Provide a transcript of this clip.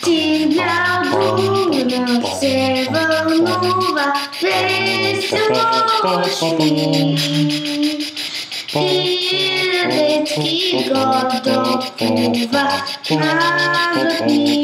Сигнал бурно се вълнува весело шум. И Радецки гордо плува, назад ни